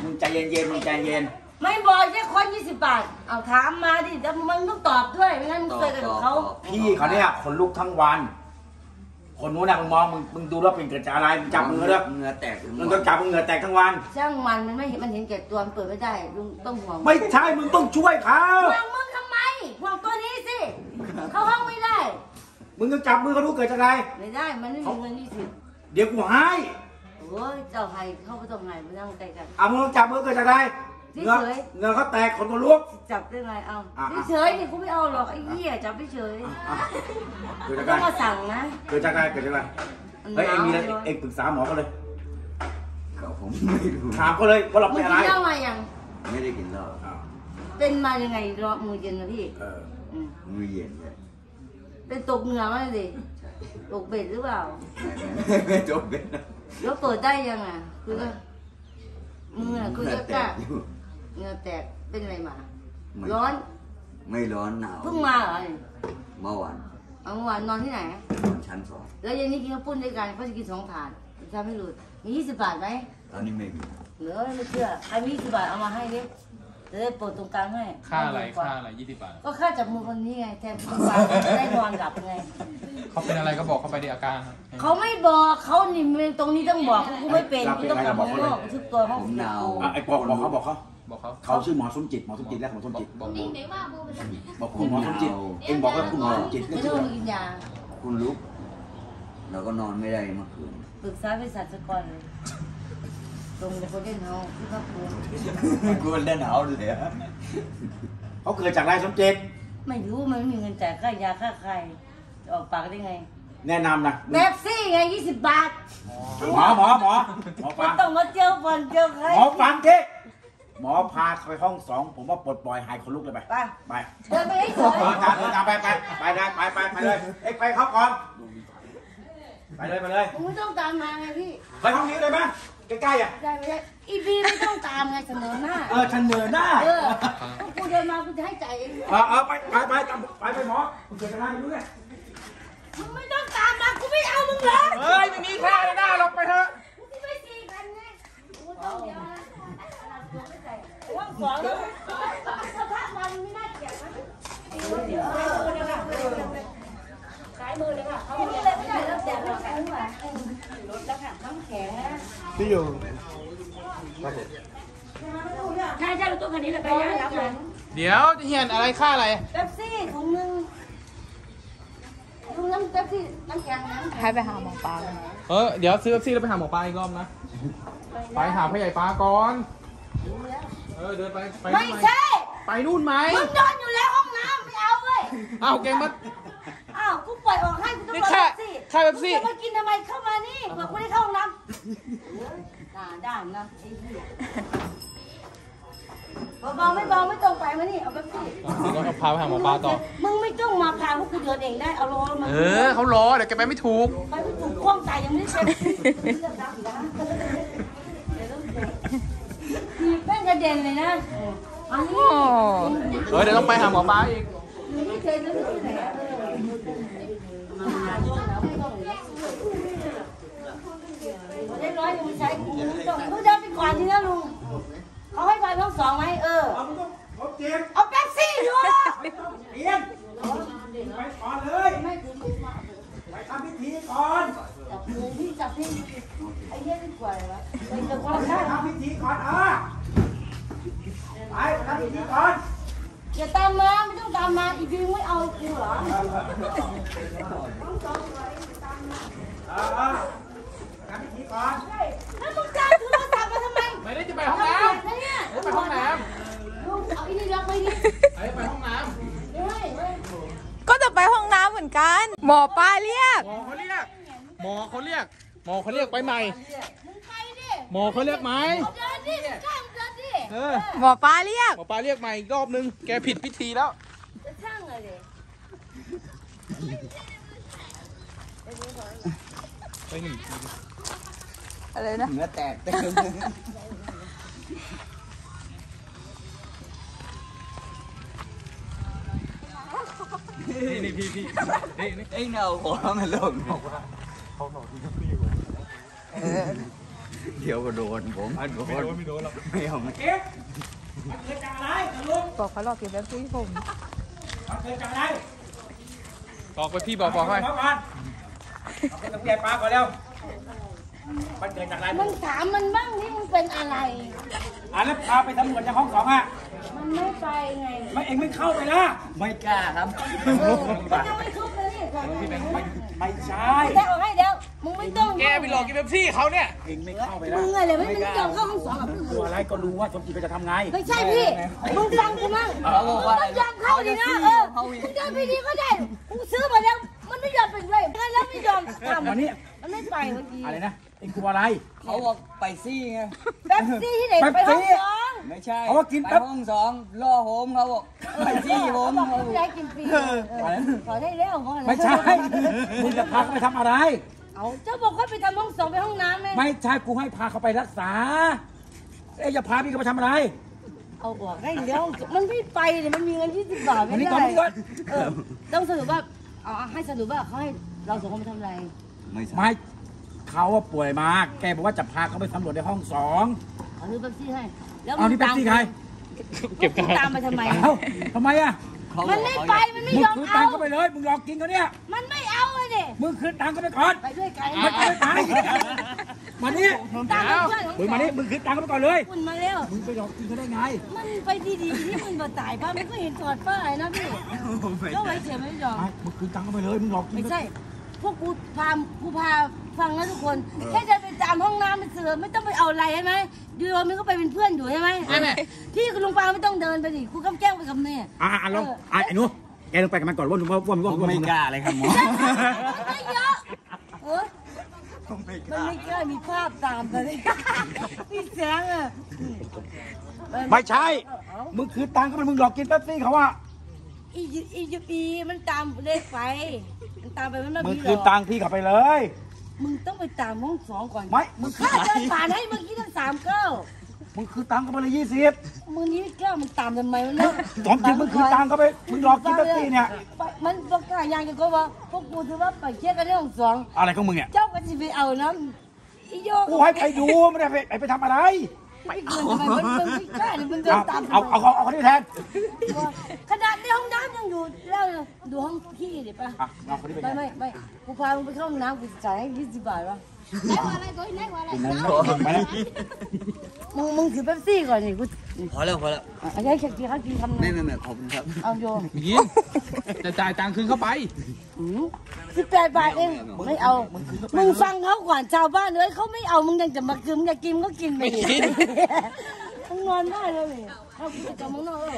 มึงใจเย็นมึงใจเย็นไม่บอกแค่คน20 บาทเอาถามมาดิแต่มึงต้องตอบด้วยไม่งั้นมึงเคยกับเขาพี่เขาเนี่ยคนลุกทั้งวันคนนู้นน่ะมึงมองมึงดูแล้วเป็นเกิดจากอะไรมึงจับมือแล้วเหงื่อแตกมึงต้องจับมึงเหงื่อแตกทั้งวันช่างมันไม่เห็นมันเห็นแก่ตัวมันเปิดไม่ได้ลุงต้องห่วงไม่ใช่มึงต้องช่วยเขาห่วงมึงทำไมห่วงตัวนี้สิเข้าห้องไม่ได้มึงต้องจับมือเขาดูเกิดจากอะไรไม่ได้มันไม่มีเงินเดี๋ยวกูให้โอ้ยเจ้าให้เขาไม่ต้องให้มานั่งใกล้กันมึงต้องจับมือเกิดจากอะไรเงาเขาแตกคนก็ลุกจับได้ไงเอาเฉยนี่กูไม่เอาหรอกไอ้เหี้ยจับเฉยไม่ต้องมาสั่งนะเกิดจากอะไรเฮ้ยเอ็งมีอะไรเอ็งปรึกษาหมอเขาเลยผมไม่รู้ถามเขาเลยว่าเราเป็นอะไรกินเหล้ามายังไม่ได้กินเหล้าเป็นมายังไงรอมือเย็นนะพี่มือเย็นเลยเป็นตกเหงื่อมั้ยดิตกเบ็ดหรือเปล่าไม่ตกเบ็ดแล้วเปิดได้ยังอ่ะคือมือคือจะกล้าเหงื่อแตกเป็นอะไรมาร้อนไม่ร้อนหนาวเพิ่งมาเหรอเมื่อวานนอนที่ไหนนอนชั้น2 แล้วยันนี้กินข้าวปุ้นด้วยกันเขาจะกิน2 ถาดทำให้หลุดมี20 บาทไหมตอนนี้ไม่มีเหลือไม่เชื่อใครมี20 บาทเอามาให้ดิจะได้โปรดตรงกลางให้ค่าอะไร20 บาทก็ค่าจับมือคนนี้ไงแทนคุณฟ้าได้นอนหลับไงเขาเป็นอะไรก็บอกเขาไปดิอาการเขาไม่บอกเขานี่ตรงนี้ต้องบอกกูไม่เป็นกูต้องบอกเขาทุกตัวเขาหนาวไอ้บอกเขาชื่อหมอสมจิตและหมอสมจิตบอกคุณหมอสมจิตเอ็งบอกว่าคุณหมอสมจิตไม่ต้องกินยาคุณลุกเราก็นอนไม่ได้เมื่อคืนปรึกษาเภสัชกรเลยตรงกับคนเล่นเฮาที่เขากลัวกลัวเล่นเฮาเลยเขาเกิดจากอะไรสมจิตไม่รู้มันไม่มีเงินจ่ายค่ายาค่าใครออกปากได้ไงแนะนำนะแม็กซี่ไง20 บาทหมอฟังต้องมาเจอฟันเจอใครหมอฟังที่หมอพาไปห้อง2ผมว่าปลดปล่อยหายคนลุกเลยไปเดินไปให้สวยไปเลยเอ็กไปเข้าก่อนไปเลยมึงไม่ต้องตามมาไงพี่ไปห้องนี้เลยไหมใกล้ๆอ่ะได้อีบีไม่ต้องตามไงเสนอหน้าเสนอหน้ากูเดินมากูจะให้ใจเองไปหมอกูเกิดอะไรอยู่เนี่ยมึงไม่ต้องตามมากูไม่เอามึงเลยเฮ้ยไม่มีค่าเลยหน้าลงไปเถอะกูไม่ตีกันไงกูต้องเดียวนะว่างสองแล้วสภาพมันไม่น่าเกลียดนะสายมือเลยค่ะเขาไม่ได้แล้วแต่เราแข็งมารถแล้วค่ะน้ำแข็งนะที่อยู่ใช่รถตู้คันนี้เลยไปย่างรับเลยเดี๋ยวเฮียนอะไรค่าอะไรเป๊ปซี่ถุงนึงน้ำเป๊ปซี่น้ำแข็งให้ไปหาหมอปลาเดี๋ยวซื้อเป๊ปซี่แล้วไปหาหมอปลาอีกรอบนะไปหาพ่อใหญ่ปลาก่อนเดินไปไม่ใช่ไปนู่นไหมมึงนอนอยู่แล้วห้องน้ำไม่เอาเว้ยแกงมัดกูปล่อยออกให้กูต้องรอเป๊ปซี่ค่าเป๊ปซี่มากินทำไมเข้ามานี่เผื่อกูได้เข้าห้องน้ำด่านนะไอ้เหี้ยเบาไม่ตรงไปมานี่เอาเป๊ปซี่ก็พาไปหาหมอปลาต่อมึงไม่ต้องมาพาพวกกูเดินเองได้เอารอมาเขารอเดี๋ยวแกไปไม่ถูกคล้องใจยังไม่เสร็จแป้งกระเด็นเลยนะเดี๋ยวต้องไปหาหมอปลาอีกไม่เคยจะรู้ที่ไหนได้ร้อยยังไม่ใช้กูเดินไปก่อนทีนะลุงเขาให้ไปห้อง2ไหมเอาแป๊บซี่ดูเอียนไปก่อนเลยไปทำพิธีก่อนจับพี่ไอ้เหี้ยดีกว่าเลยวะไปจะว่าทำพิธีก่อนไปทำพิธีก่อนอย่าตามมาไม่ต้องตามมาอีพีไม่เอากูเหรอทำพิธีก่อนแล้วมึงจ้างโทรศัพท์มาทำไมไม่ได้จะไปห้องน้ำไปห้องน้ำลุงเอาอีนี่ล็อกไว้ดิไปห้องน้ำก็จะไปห้องน้ำเหมือนกันหมอปลาเรียกหมอเขาเรียกไปใหม่หมอเขาเรียกไหมหมอปลาเรียกใหม่อีกรอบนึงแกผิดพิธีแล้วช่างเลยอะไรนะเนื้อแตกนี่พี่ไอ้เนาหัวมันลงบอกว่าเขาหนอนที่พี่อยู่เดี๋ยวก็โดนผมโดนหรอกไม่เอาเก็บมันเกิดจากอะไรลุงบอกเขาหลอกกินแบบซี่ผมมันเกิดจากอะไรบอกไปพี่บอกเขาไปเอาก่อนเอาไปกับยายปลาก่อนเร็วมันเกิดจากอะไรมึงถามมันบ้างนี่มึงเป็นอะไรแล้วพาไปตำรวจในห้อง2อ่ะมันไม่ไปไงไม่เองไม่เข้าไปละไม่กล้าครับมันยังไม่ทุบเลยนี่ก่อนไม่ใช่เดี๋ยวให้เดี๋ยวมึงไม่ต้องแกไปหลอกกินแบบซี่เขาเนี่ยเองไม่เข้าไปละมึงอะไรไม่ยอมเข้าห้องสองกับมึงตัวอะไรก็รู้ว่าสมจิตจะทำไงไม่ใช่พี่มึงฟังกูมั่งมึงต้องยอมเข้าดินะมึงยอมพี่ดีก็ได้กูซื้อมาแล้วมันไม่ยอมเป็นไรแล้วไม่ยอมทำวันนี้มันไม่ไปเมื่อกี้อะไรนะเองกลัวอะไรเขาบอกไปซี่ไงแป๊บซี่ที่ไหนไปห้องสองไม่ใช่เขาว่ากินไปแป๊บห้อง2ล่อผมเขาบอกไปซี่ผมบอกไม่ได้กินฟรีขอได้แล้วขอไม่ใช่มึงจะพาเขาไปทำอะไรเอาเจ้าบอกว่าไปทำห้องสองไปห้องน้ำไหมไม่ใช่กูให้พาเขาไปรักษาอย่าพาพี่เขาไปทำอะไรเอาออกได้แล้วมันไม่ไปเลยมันมีเงิน20 บาทวันไม่นี้ก่อนได้วันนี้ก่อนต้องสรุปว่าเอาให้สรุปว่าเขาให้เราสองคนไปทำอะไรไม่ใช่ไม่เขาว่าป่วยมากแกบอกว่าจะพาเขาไปสำรวจในห้อง2 เอาซื้อเป๊ปซี่ให้แล้วเอานี่แป๊บซี่ใครเก็บกันตามไปทำไมเอ้าทำไมอ่ะเขาบมัอน กไม่เขาไปอยากมันไม่มึงยอมคืนตัเอางค์เขาไปเลยมึงหลอกกินเขาเนี่ยมันไม่เอาเลยดิมึงคืนตังค์เขาไปก่อนไปด้วยกันไม่ไปมานี่ตามเพื่อนของมึงมานี่มึงคืนตังค์เขาไปก่อนเลยคุณมาแล้วมึงไปหลอกกินเขาได้ไงมันไปดีๆที่มันบ่ตายป้ามันก็เห็นถอดป้ายนะพี่ก็ไว้เฉยไม่ยอมไม่มึงคืนตังค์เขาไปเลยมึงหลอกกินไม่ใช่ พวกกูพาฟังนะทุกคน แค่จะไปตามห้องน้ำไปเสือไม่ต้องไปเอาอะไรใช่ไหมดูว่ามันก็ไปเป็นเพื่อนอยู่ใช่ไหมพี่กับลุงปาไม่ต้องเดินไปดิกูกำแก้งไปกับเนี่ยลองไอ้หนูแกลงไปกับมันก่อนว่าไม่กล้าเลยครับหมอมันไม่เยอะมันไม่กล้ามีภาพตามเลยมีแสงอ่ะไม่ใช่ มึงคืนตังค์เขาไปมึงหลอกกินแป๊บซี่เขาว่าอีมันตามเลขไปมันตามไปมันไม่มึงมีหรคืนอกตังค์พี่เขาไปเลยมึงต้องไปตามห้องสองก่อนไม่มึงคืนข้าเดินผ่านให้เมื่อกี้ตั้ง39 มึงคืนตังค์เขาไปเลย20 มึงนี้ไม่กล้ามึงตามทำไมมันเนี่ยสมจริงมึงคืนตังค์เขาไปมึงหลอกกินแป๊บซี่เนี่ยมันบอกกล้ายางกันก็ว่าพวกกูถือว่าไปเช็คกันเรื่องของสองอะไรของมึงเนี่ยเจ้าก็จะไปเอาน้ำอีโยกกูให้ไปดูไม่ได้ไปทำอะไรไม่เกินทำไมมันไม่กล้าเนี่ยมันเดินตามเอาคนนี้แทนขนาดในห้องน้ำยังดูแล้วดูห้องพี่ดิป่ะเอาคนนี้ไปแทนไม่กูพามึงไปเข้าห้องน้ำกูจ่ายให้20 บาทวะมึงถือเป๊ปซี่ก่อนนี่กูพอแล้วพอแล้วอันนี้แค่กินข้าวกินคำนึงไม่ขอบคุณครับเอาโยยินจะจ่ายตังค์คืนเข้าไป 18 บาทเองไม่เอา มึงฟังเขาก่อนชาวบ้านเลยเขาไม่เอามึงยังจะมากินมึงอยากกินก็กินไปดิมึงนอนได้เลยเขากินกับมึงนอก